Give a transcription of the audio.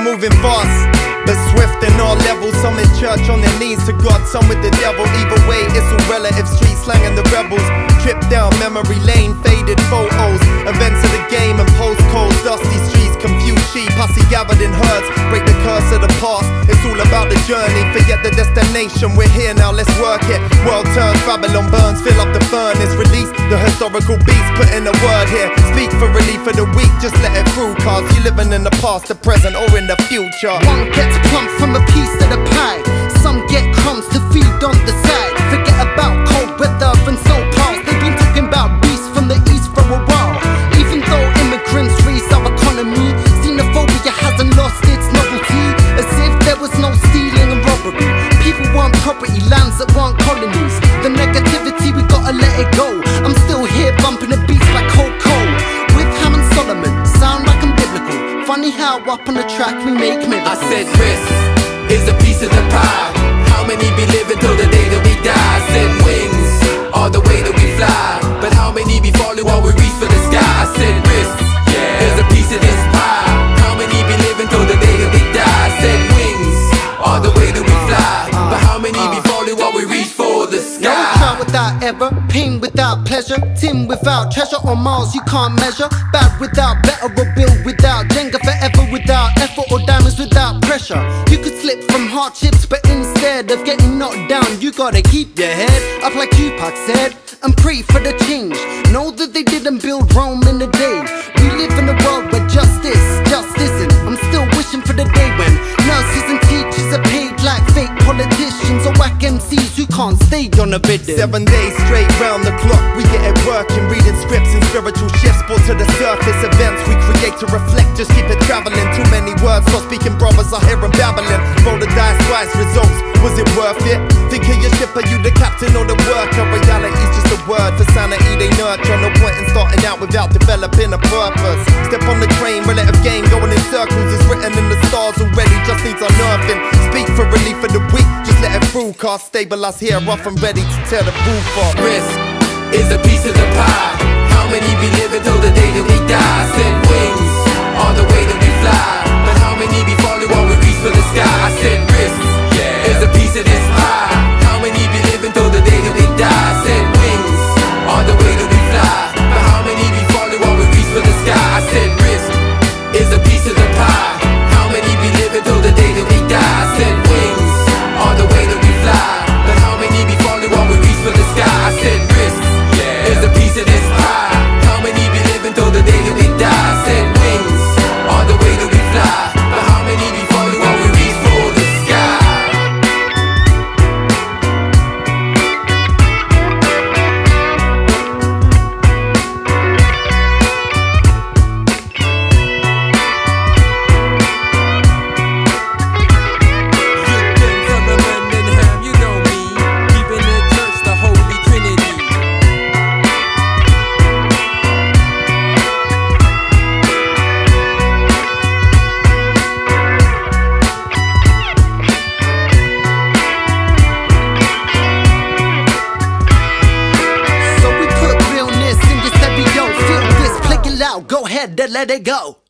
moving fast, but swift in all levels. Some in church on their knees to God, some with the devil. Either way, it's all relative. Street slang and the rebels. Trip down memory lane, faded photos. Events of the game and postcodes. Dusty streets, confused sheep. Posse gathered in herds. Break the curse of the past. It's all about the journey. Forget the destination. We're here now, let's work it. World turns, Babylon burns. Fill up the furnace. Release the historical beast. Put in a word here. Speak for relief for the weak. Just let it through, cause you living in the past, the present, or in the future. One gets plump from a piece of the pie. Some get crumbs to feed on the side. Forget about cold weather and so past. They've been talking about beasts from the east for a while. Even though immigrants raise our economy, xenophobia hasn't lost its novelty. As if there was no stealing and robbery. People want property, lands that want colonies. The negativity, we gotta let it go. I'm still here bumping the beats like Coco with Hammond Solomon, sound like I'm biblical. Funny how up on the track we make miracles. I said risk is a piece of the pie. How many be living till the day that we die? I said wings are the way that we fly, but how many be falling while we reach for the sky? I said risk is a piece of this pie. How many be living till the day that we die? I said wings are the way that we fly, but how many be falling while we reach for the sky? No trial without error, pain without pleasure, tin without treasure, or miles you can't measure. Bad without better, or build without Jenga. Forever without effort, or diamonds without pressure. You could slip from hardships, but instead of getting knocked down, you gotta keep your head up like Tupac said, and pray for the change. Know that they didn't build Rome in a day. We live in a world where justice isn't. I'm still wishing for the day when nurses and teachers are paid like fake politicians, or whack MCs who can't stay on a bid. 7 days straight round the clock, we get it working. Reading scripts and spiritual shifts brought to the surface. Events we create to reflect, just keep it traveling. Too many words, not speaking brothers, I hear them babbling. Roll the dice twice, results, was it worth it? Think of your ship, are you the captain or the worker? Reality's just a word for sanity they nurture. No point in starting out without developing a purpose. Step on the train, relative game, going in circles. It's written in the stars already, just needs unearthing. Speak for relief for the weak, just let it through. Cause stabilize here, rough and ready to tear the roof off. Risk is a piece of the pie. How many be living till the day that we die? I said wings are the way that we fly, but how many be falling while we reach for the sky? I said risk is a piece of this pie. How many be living till the day that we die? I said wings are the way that we fly, but how many be falling while we reach for the sky? I said risk is a piece of the pie. How many be living till the day that we die? I said wings are the way that we fly, but how many be falling while we reach for the sky? I said risk is a piece of this pie. How many be living till the day that we die? I said wings are the way that we fly, but how many be falling while we reach for the sky? Go ahead, then let it go.